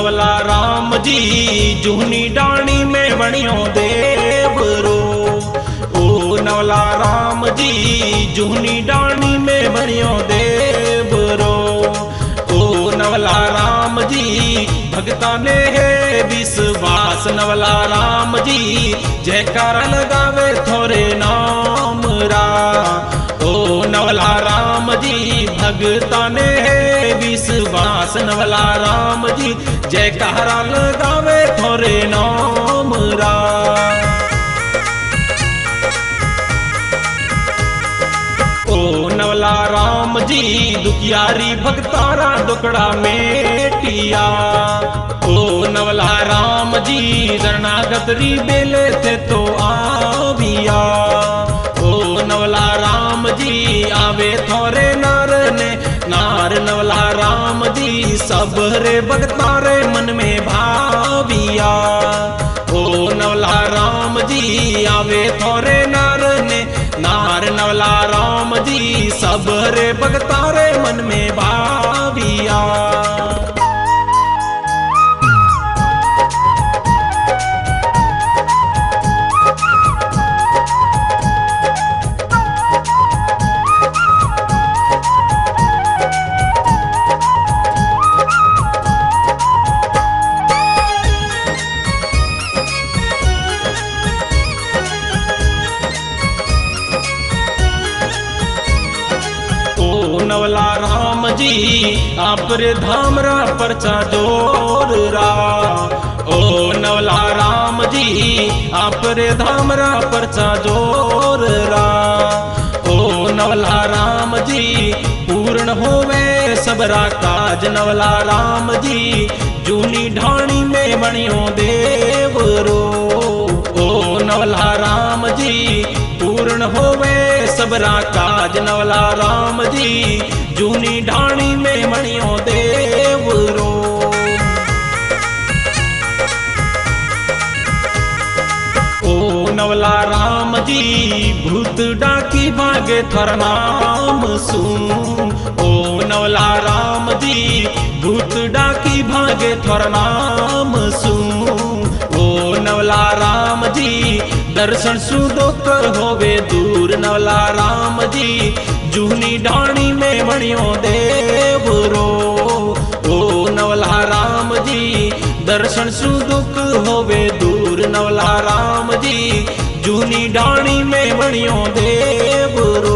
नवला राम जी जूनी डाणी में बणियो देवरो। ओ नवला राम जी जूनी डाणी में बणियो देवरो। ओ नवला राम जी भगता ने है विश्वास। नवला राम जी जयकारा लगावे थोरे नाम रा। ओ नवला राम जी भगता ने है विश्वास। नवला राम जी जयकारा लगावे थोरे नाम रा। ओ नवला राम जी दुखियारी भगतारा दुकड़ा मेटिया। ओ नवला राम जी शरणागतरी बेले थे तो आविया। ओ नवला राम जी आवे थोरे नार ने नार। नवला राम जी सब रे भगतारे मन में भाविया। ओ नवला राम जी आवे थोरे नार ने नार। नवला राम जी सब रे भगतारे मन में भाविया। नवला राम जी आपरे धामरा परचा जोर रा। ओ नवला राम जी आपरे धामरा परचा जोर रा। ओ नवला राम जी पूर्ण होवे सबरा काज। नवला राम जी जूनी ढाणी में बणियो देवरो। ओ नवला राम जी पूर्ण होवे सबरा काज। नवला राम जी जूनी ढाणी में बणियो देवरो। ओ नवला राम जी भूत डाकी भागे थर नाम सू। ओ नवला राम जी भूत डाकी भागे थर नाम सू। ओ नवला राम जी दर्शन सु दुख होवे दूर। नवला राम जी जूनी ढाणी में बणियो देवरो। ओ नवला राम जी दर्शन सु दुख होवे दूर। नवला राम जी जूनी ढाणी में बणियो देवरो।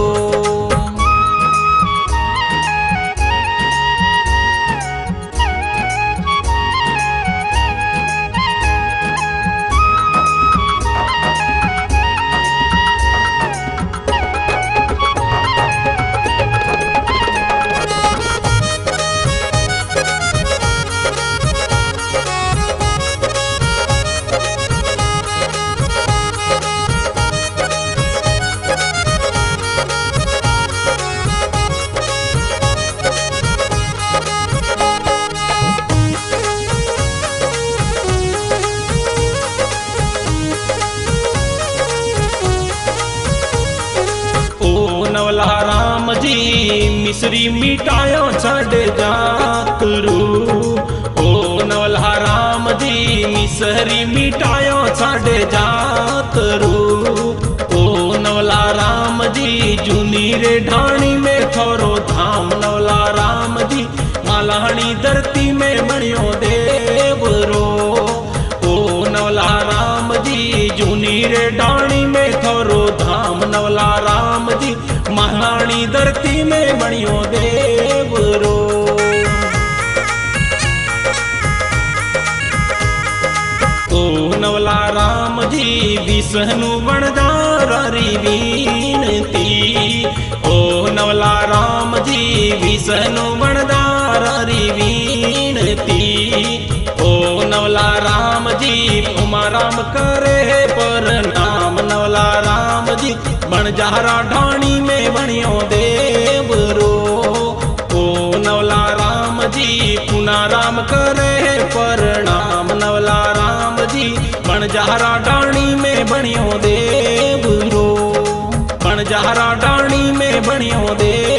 नवला राम जी मिश्री मिटायो छड़ जातरू। ओ नवला राम जी मिसरी मिटायो छड़ जातरू। ओ नवला राम जी जूनी रे ढाणी में थोरो धाम। नवला राम जी मालानी धरती में बणियो देवरो। ओ नवला राम जी जूनी रे ढाणी में थोरो धाम। नवला राम जी महारानी धरती में बणियो देवरो। ओ नवला राम जी विष्णु बणदारी बीनती। ओ नवला राम जी विष्णु बणदारी बीनती। ओ नवला राम जी उमा राम करे पर नाम। नवला राम जी बणजारा ढाणी में बणियो देवरो। ओ नवला राम जी पुना राम करे परणाम। नवला राम जी बणजारा ढाणी में बणियो देवरो। बणजारा ढाणी में बणियो देवरो।